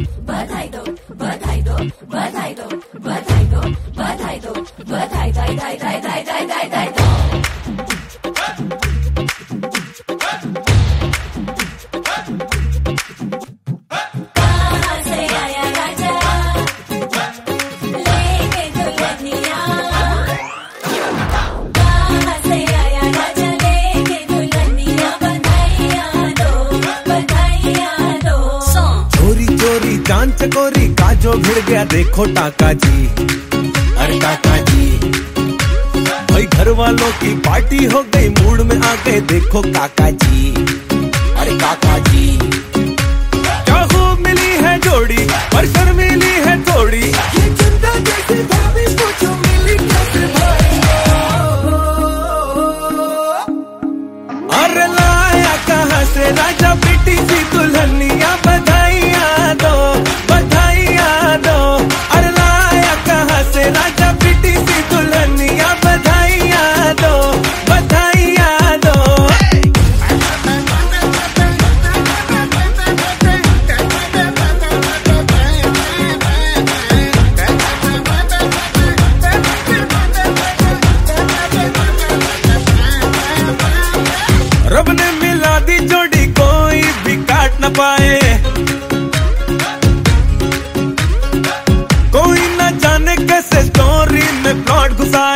बधाई दो, बधाई दो, बधाई दो, बधाई दो, बधाई दो, बधाई दाई दाई दाई दाई दाई दाई दाई दो। कहाँ से आया राजा लेके दुल्हनिया, कहाँ से आया राजा लेके दुल्हनिया, बधाइयाँ दो, बधाइयाँ दो। चोरी चोरी चांद चकोरी काजो भिड़ गया देखो टाका जी, अरे टाका जी। भाई घर वालों की पार्टी हो गई, मूड में आ गए देखो काका जी, अरे काका जी। क्या खूब मिली है जोड़ी पर शर्मीली है थोड़ी, ये चंदा जैसी भाभी पूछो मिली कैसे भाई। अरे लाया कहाँ से राजा बेटी सी दुल्हनिया, बधाइयाँ दो, बधाइयाँ दो। अरे लाया कहाँ से राजा बेटी सी दुल्हनिया, बधाइयाँ दो, बधाइयाँ दो। रब ने मिला दी जोड़ी कोई भी काट न पाए, कोई न जाने कैसे स्टोरी में प्लॉट घुसाए।